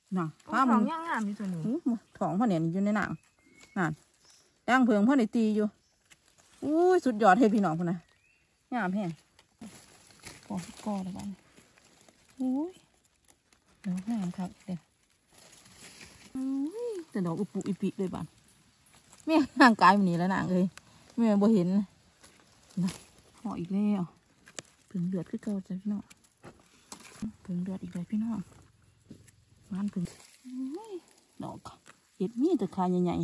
น่ะท้องย่างงามอยู่ตัวนี้ท้องพ่อเนี่ยอยู่ในหนังนั่นย่างเพิงพ่อในตีอยู่อุ้ยสุดยอดให้พี่น้องคนน่ะงามแห้งก่อแล้วบ้างอุ้ยดอกงามครับเดี๋ยวแต่ดอกอุปุอิปิเลยบ้านแม่ห่างกายมันนี่แล้วนางเลยแม่บ่เห็นนะห่ออีกแล้วเพิ่งเดือดขึ้นเก่าจ้ะพี่น้องเพิ่งเดือดอีกเลยพี่น้องมันเพิ่งดอกเห็ดมีแต่ขาใหญ่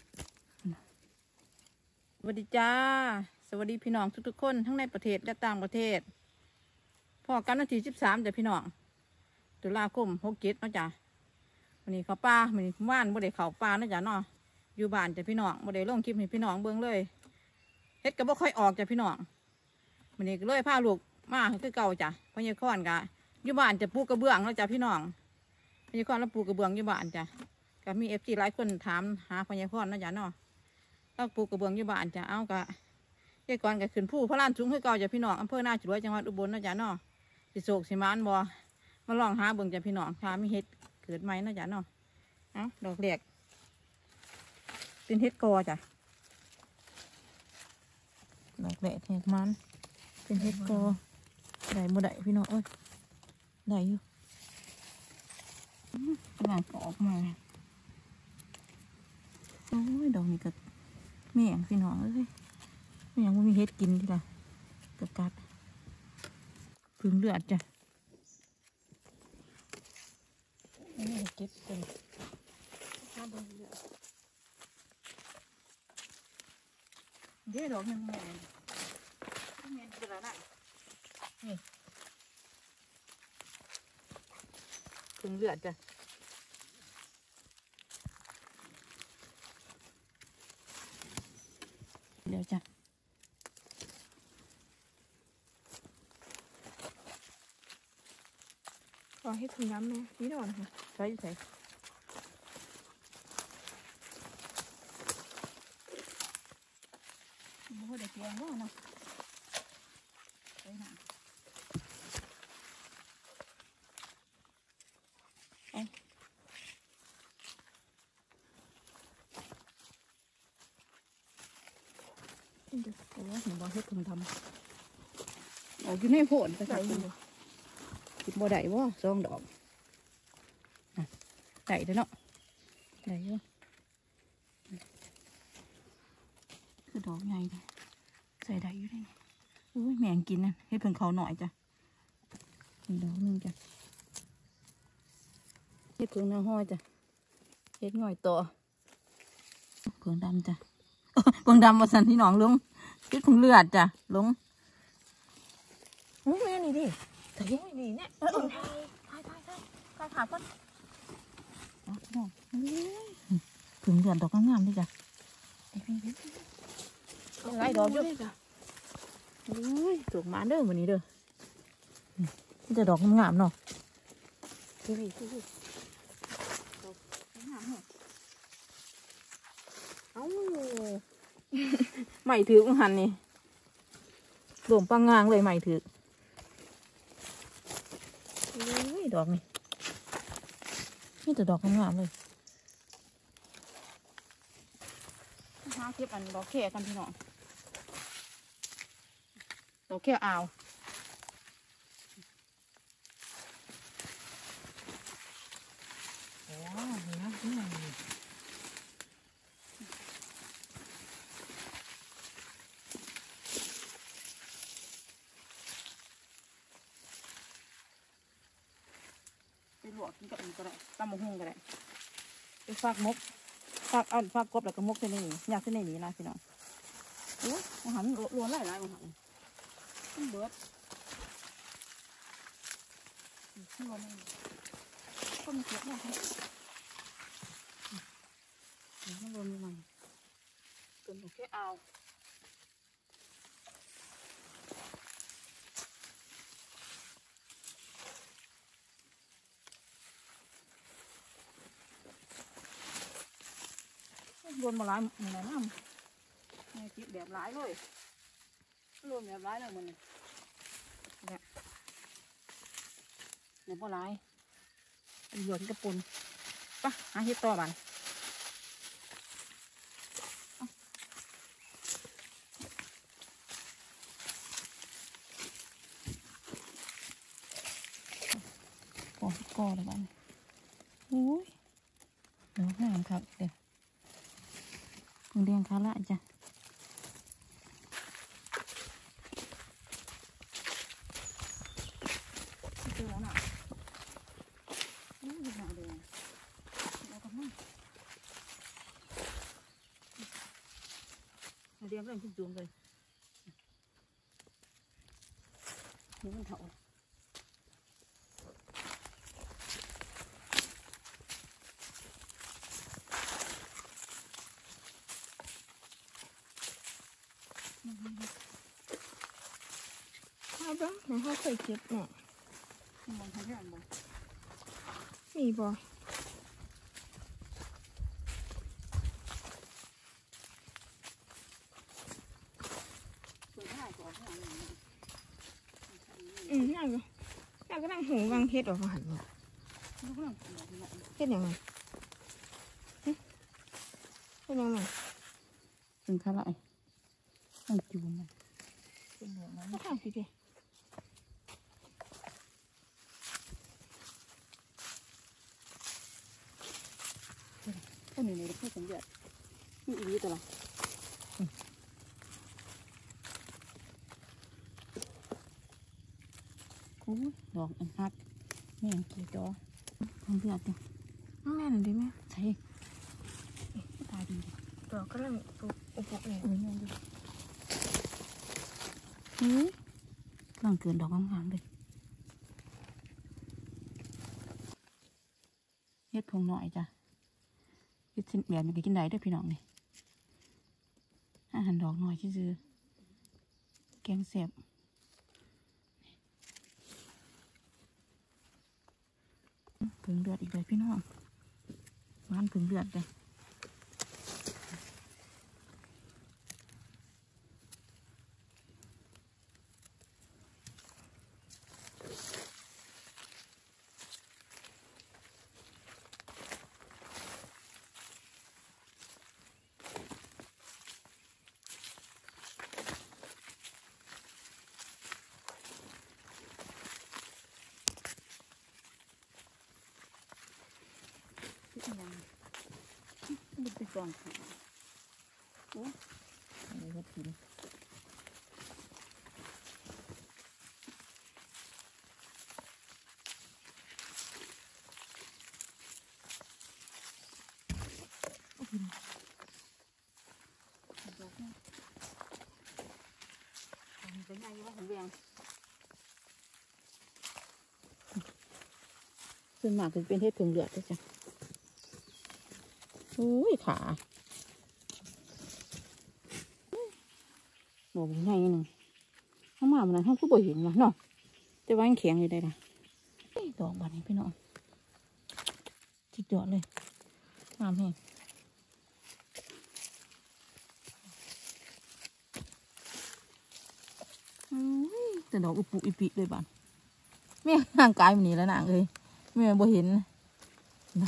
ๆสวัสดีจ้าสวัสดีพี่น้องทุกๆคนทั้งในประเทศและต่างประเทศพอกันวันที่13จ้ะพี่น้องตุลาคม67เนาะจ้ะวันนี้เขาป่าวันนี้ว่านบ่ได้เขาป่าเนาะจ้ะเนาะอยู่บ้านจ้ะพี่น้องบ่ได้ลงคลิปให้พี่น้องเบิ่งเลยเฮ็ดก็บ่ค่อยออกจ้ะพี่น้องวันนี้ก็เลยพาลูกมาคือเก่าจ้ะพญาคอนกะอยู่บ้านจะปลูกกระเบื้องแล้วจ้ะพี่น้องพญาคอนแล้วปลูกกระเบื้องอยู่บ้านจ้ะก็มีFGหลายคนถามหาพญาคอนนะจ้ะเนาะแล้วปลูกกระเบื้องอยู่บ้านจ้ะเอากะยายก่อนก็ขึ้นผู้พระลานสูงคือเก่าจ้ะพี่น้องอำเภอนาจรวยจังหวัดอุบลนะจ้ะเนาะสิโศกสิมานบ่มาลองหาเบิ่งจ้ะพี่น้องค่ะมีเห็ดเกิดใหม่นะจ้ะเนาะเอาดอกแรกเป็นเห็ดกอจ้ะดอกแรกเห็ดมันเป็นเห็ดกอได้บ่ได้พี่น้องเอ้ยได้อยู่กำลังออกมาโอ้ยดอกนี้ก็แม่งพี่น้องเอ้ยแม่งมันมีเห็ดกินทีละกัดพึ่งเลือดจ้ะนี่เก็บเป็นเดี๋ยวดอกนึงแม่เป็นอะไรนี่พึ่งเลือดจ้ะเดี๋ยวจ้ะขอให้ถุงน้ำไหมนี่ดอกนะคะใส่โอ้เด็กแกงว่าเนาะใส่หนังเดี๋ยวหนูบอกให้คุณทำออกอยู่ในโผล่ไปใส่อยู่ติดบ่ได้ว่าซองดอกได้เด้อเนาะได้เยอะคือดอกใหญ่เลยใส่ได้อยู่ได้อุ้ยแมงกินนะให้เพิ่งเขาหน่อยจ้ะดอกนึงจ้ะเฮ็ดเพิ่งหน้าห้อยจ้ะเฮ็ดง่อยต่อเพิ่งดำจ้ะเพิ่งดำมาสั่นที่หนองลุงเฮ็ดเพิ่งเลือดจ้ะลุงแม่นี่ดิแต่ยังไม่ดีเนี่ยถ่ายขาก่อนถึงเดือนดอกงามด้วยจ้ะไล่ดอกด้วยจ้ะถูกมาเด้อวันนี้เด้อนี่จะดอกงามเนาะใหม่ถือหันนี่หลวมปังงางเลยใหม่ถือดอกนี่แต่ดอกงามเลยหาเก็บอันดอกแค่กันพี่น้องดอกแค่เอาว้าวเห็นไหมไปหลวกกินกับอันก็ได้ตำมะฮุ่งก็ได้ไปฝากมกฝากฝากกบแล้วก็มกเส้นนี้อยากเส้นนี้นะพี่น้องโอ้อาหารล้วนหลายอาหารมันเบิดขึ้นมาเลยก็มีเก็บนะมันรวมมันเป็นแค่เอารวมมาหลายเหมือนน้ำในจิบแบบหลายเลยรวมแบบหลายเลยมันเนี่ยบ่หลายหยวนกระปุนปะหาเห็ดต่อบ้านก่อเลยบ้านโอ้ยเดี๋ยวห่างครับเดี๋ยวเรียงขาละจ้ะเจอแล้วน่ะนี่หาเลยเอากระมังเรียงเรื่องจุ่มๆเลยนี่มันเถาข้าวบ้างข้าวเคยเก็บเนี่ยมองทางแค่อันบ่มีบ่สวยได้ก่อนที่อันนี้นั่งอยู่นั่งก็นั่งหูวางเฮ็ดออกมาหันบ่ลูกน้องบอกว่าเฮ็ดยังไงเฮ็ดยังไงเป็นขาละต้องจูงมันเป็นเหลืองนั้นก็ทำสิเด้ก็หนึ่งในผู้สังเกตมีอีกตัวละโอ้ดอกอันฮักแม่งกี่ดอกทำเลือดเนี่ยน้องแม่หน่อยได้ไหมใช่ตายดีดอกก็เริ่มปุบเลยแม่งดูกำลังเกินดอกงามๆเลยเฮ็ดพงหน่อยจ้ะเฮ็ดแบบนี้ก็กินได้ด้วยพี่น้องนี่อาหารดอกหน่อยที่ซื้อแกงเสียบผึ่งเลือดอีกเลยพี่น้องร้านผึ่งเลือดเลยมันเป็นกล่องโอ้อะไรก็กินเป็นไงวะผมเวียงส่วนมากจะเป็นเห็ดผึ่งเลือดด้วยจ้ะอุ้ยขาบอกยังไงนึงข้ามามันนั้นเขาก็บ่เห็นนะเนาะจะวางแข็งอยู่ได้ละดอกบานนี้พี่น้องจิกจอดเลยงามแห้งแต่ดอกอุปุอิปิเลยบานแม่ห่างกายมันนี่แล้วนางเลยแม่บ่เห็นนะ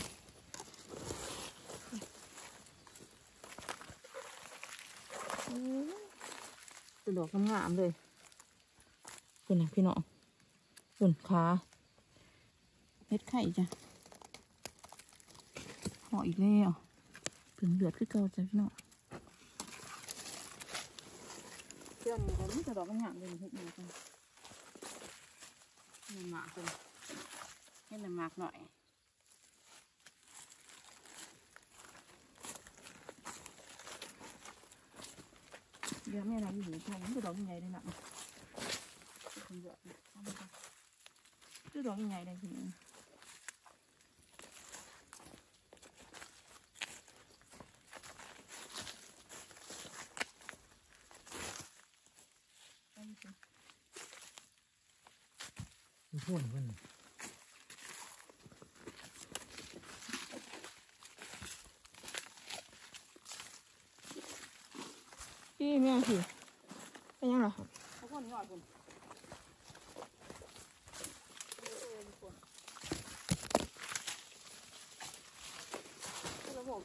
แต่ดอกงามๆเลยเป็นไงพี่น้องส่วนขาเม็ดไข่จ้ะห่ออีกแล้วถึงเดือดขึ้นเก่าจ้ะพี่น้องเชื่อนี่ผมจะดอกงามเลยเห็ดนี่กันให้หมากเลยให้มันหมากหน่อยเดี๋ยวแม่อะไรอยู่ในท้องมันจะดอกยังไงเลยนะคนเยอะจะดอกยังไงเลยทีนี้พูดมันพี่แม่สิเป็นยังไงครับเขาคนหน่อยคน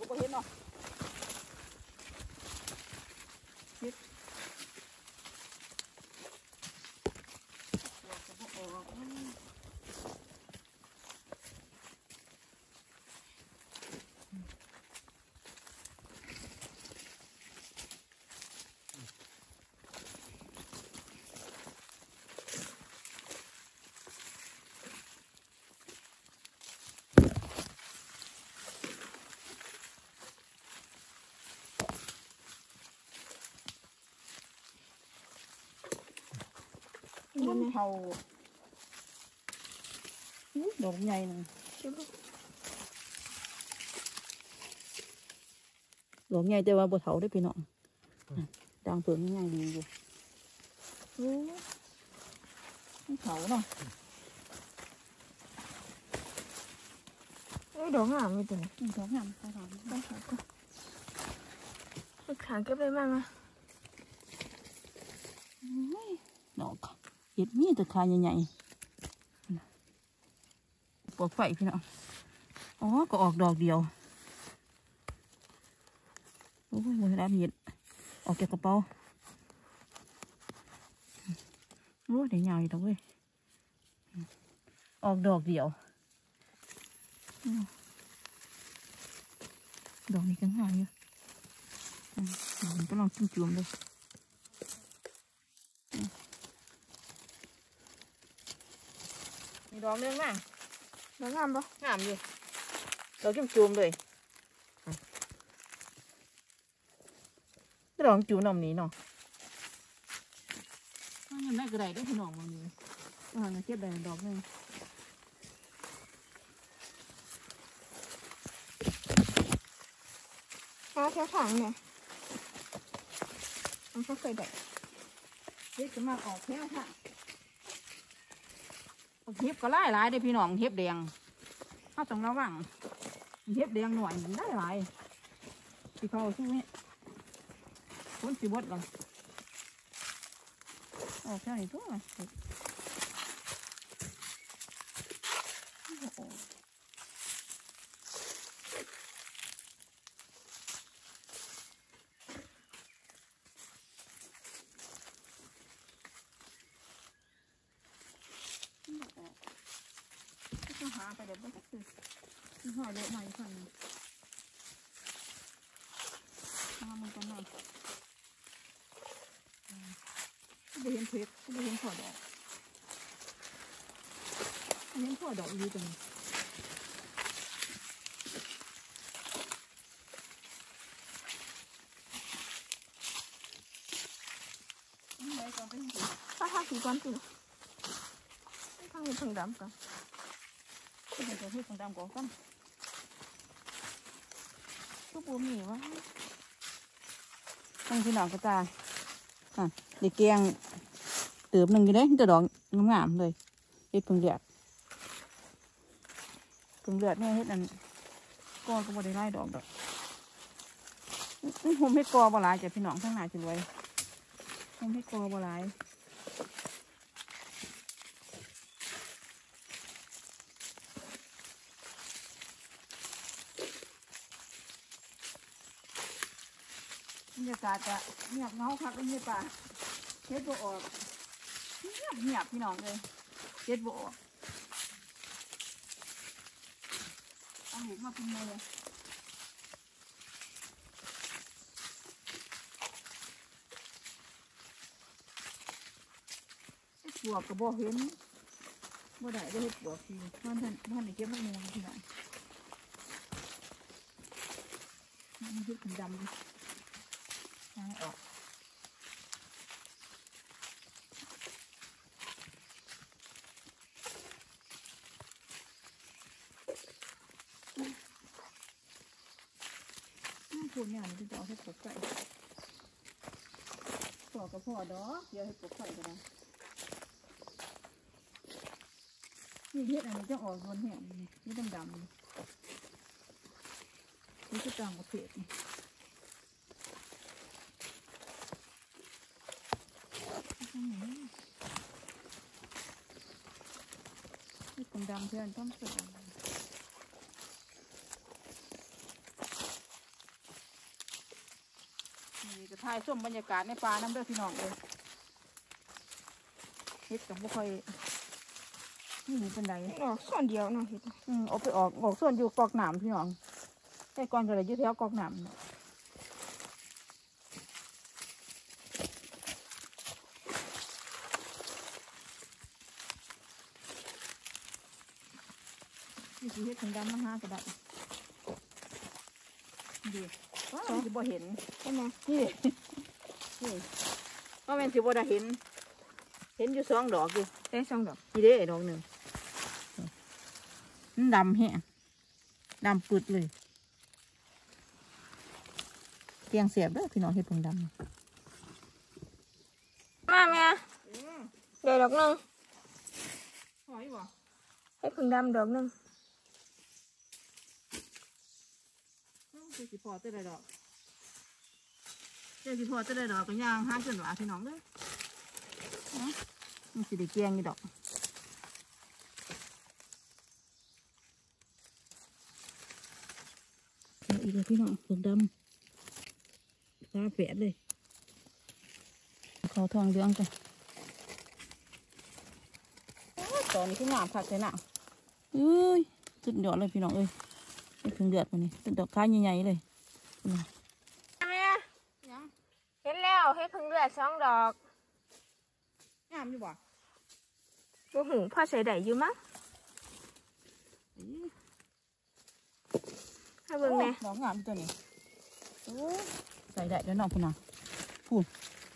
บ่เห็นเนาะเฮ็ดก็บ่ออกมันเผาดอกใหญ่หนึ่งดอกใหญ่แต่ว่าบ่เถาได้พี่น้องดังเปิดง่ายดีอยู่มันเถาเนาะดอกงามเลยตัวนี้ดอกงามไปถามไปหาก่อนลูกขาเก็บได้บ้างนะดอกเห็ดมีแต่ขาใหญ่ๆปลดไฟพี่น้องอ๋อก็ออกดอกเดียวโอ้ยมันรับเห็ดออกจากกระเป๋าโอ้ยเดี๋ยวยาวอีกแล้วเว้ยออกดอกเดียวดอกนี้ก็งามอยู่มันก็ลองจุ่มๆเลยมีดอกเรื่องมากดอกงามปะงามอยู่ดอกจุ่มๆเลยดอกจุ่มน้ำนี้เนาะยังได้กระไรได้ขนมมันนี้เก็บได้ดอกนึงแถวถังเนี่ยมันก็เคยได้เฮ็ดจะมาออกแค่ค่ะเฮ็บก็หลายเด้พี่น้องเฮ็บแดงเขาต้องระวังเฮ็บแดงหน่อยมันได้หลายที่เขาสู้นี่คนสิบดเลยออกแค่นี้ตัวก็หาไปเดี๋ยวมันก็คือห่อเยอะหน่อยก่อนมันก็มาไม่เห็นเพชรไม่เห็นขอดอกไม่เห็นขอดอกอยู่ตรงนี้ไหนก่อนไปดูถ้าทำสีก้อนสิทางนี้ทางดำกันก็เป็นตัวที่ของดำก่อนกันก็ปูมีวะต้องพี่น้องกระจายเด็กแกงเติมหนึ่งอยู่ได้ตัวดอกงามเลยเฮ็ดผึ่งเลือดเนี่ยเฮ็ดอันก้อนก็บ่ได้ไล่ดอกผมให้กอบ่หลายจ้ะพี่น้องข้างหน้าจะรวยผมให้กอบ่หลายบรรยากาศจะเงียบเงาคักเลยเนี่ยป่าเฮ็ดบ่ออกเงียบพี่น้องเลยเฮ็ดบ่ออกเอาเห็ดมาเป็นเลยบวกกับบ่เห็นบ่ได้ได้เฮ็ดบวกพี่มันได้เก็บมันมูลพี่น้องมันเฮ็ดดำดิล้างออกพูดเนี่ยมันจะเอาให้ปลุกไก่พ่อกับพ่อดอกเดี๋ยวให้ปลุกไก่ก็ได้นี่เฮ็ดอันนี้จะออกบนแห้งนี่ดำนี่คือต่างประเทศนี่เป็นดำเพื่อนต้องเสริมจะถ่ายชมบรรยากาศในป่าน้ำเด้อพี่น้องเลยเฮ็ดกับบุค่อยนี่เป็นไรออกส่วนเดียวเนาะเห็ดเอาไปออกส่วนอยู่กอกหนามพี่น้องแต่ก่อนก็เลยยึดแถวกอกหนามนี่คือเฮ็ดถึงดำมาห้ากระดับดีว้าวสิบ่เห็นใช่ไหมนี่นี่ว่าแม่นสิบ่ได้เห็นอยู่สองดอกอยู่ได้สองดอกนี่เด้ดอกหนึ่งมันดำแฮะดำปึดเลยเตียงเสียบเด้อพี่น้องเห็ดผงดำมาแม่เดี๋ยวดอกหนึงหอยบ่ให้พึ่งดำดอกหนึงคือสิพอจะได้ดอกสิพอจะได้ดอกก็ย่างห้าจนหวาพี่น้องเด้อมันสิได้เกียงนี่ดอกอีกแล้วพี่น้องผงดำตาแฝดเลยเขาทองเหลืองกันตอนนี้คืองามผักเลยนะเอ้ยสุดยอดเลยพี่น้องเอ้ยเป็นถึงเดือดวันนี้เป็นดอกค้าใหญ่ๆเลยแม่เห็นแล้วให้พึ่งเลือดสองดอกงามอยู่บ่โอ้โหพ่อใส่ได้อยู่มั้งถ้าเบิ่งแม่ดอกงามตัวนี้ใส่ได้แล้วน้องพี่น้องพูด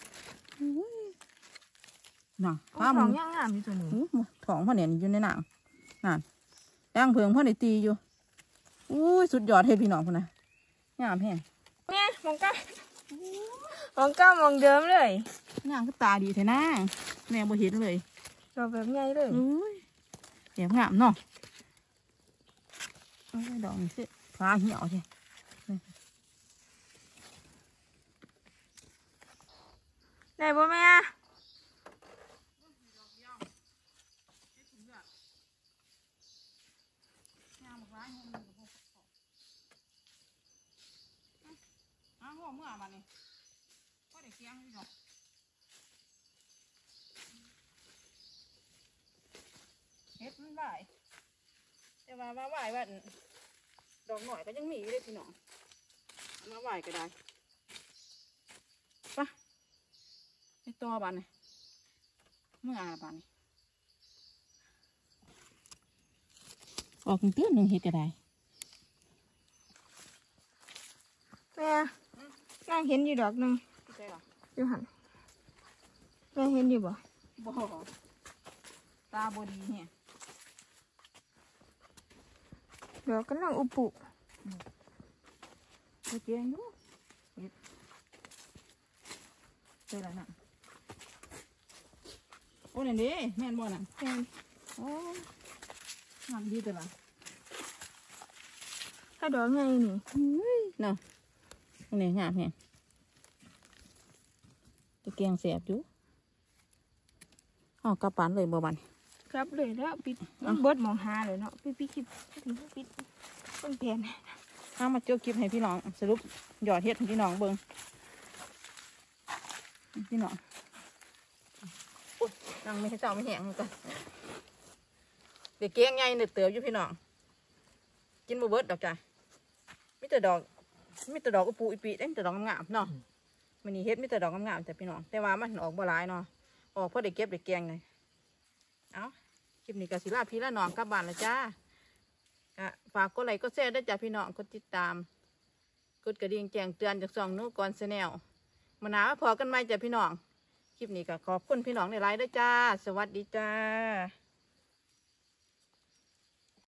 น่ะท้องย่างงามอยู่ตัวนี้ท้องพ่อเนี่ยอยู่ในหนังนั่นย่างเพิงพ่อเนี่ยตีอยู่อุ้ยสุดยอดให้พี่น้องคนน่ะงามแห้งแม่มองก้ามองเดิมเลยงามก็ตาดีแท้นะแม่บ่เห็นเลยดอกแบบใหญ่เลยอุ้ยแอบงามเนาะดอกนี่สิฟ้าเหี่ยวใช่ได้บ่แม่หัวเมื่อมานี่ก็ได้เกียงพี่น้องเฮ็ดมันไหวแต่ว่ามาไหวว่าดอกหน่อยก็ยังมีอยู่เลยพี่น้องมาไหวก็ได้ปะไอตัวบานนี่เมื่อบานนี่ออกเตื้อนหนึ่งเฮ็ดก็ได้แม่นั่งเห็นอยู่ดอกหนึงใช่หรออยู่หันแม่เห็นอยู่บ่บ่ตาบดีเนี่ยดอกกำลังอุปุตัวเจียงอยู่เฮ็ดใช่แล้วน่ะโอ้นั่นดิแม่นบ่น่ะแม่นโอ้งามดีแต่ละถ้าดอกใหญ่นี่เนาะนี่งามแฮะตะเกียงเสียบอยู่อ๋อกระปันเลยบ่บันครับเลยแล้วปิดมันเบิดมองหาเลยเนาะปิดคลิปปิดต้นเปลี่ยนเอามาเจอคลิปให้พี่น้องสรุปยอดเฮ็ดให้พี่น้องเบิ่งพี่น้องอุ๊ยนั่งไม่ให้เจ้าไม่แห้งกันเด็กเกี้ยงใหญ่เนื้อเติบอยู่พี่น้องกินบ่เบิดดอกจ้ะมีแต่ดอกอุปูอีปีได้มีแต่ดอกงามๆเนาะมันนี่เฮ็ดมีแต่ดอกงามๆแต่พี่น้องแต่ว่ามันออกบ่หลายเนาะออกเพราะได้เก็บได้แกงเลยเอาคลิปนี้ก็สิลาพี่ละน้องกลับบ้านแล้วจ้าฝากกดไลค์กดแชร์ด้วยจ้ะพี่น้องกดติดตามกดกระดิ่งแจ้งเตือนจากช่องนู้ก่อนแนลมาหนาพอกันไหมจ้ะพี่น้องคลิปนี้ก็ขอบคุณพี่น้องในไลน์ด้วยจ้าสวัสดีจ้า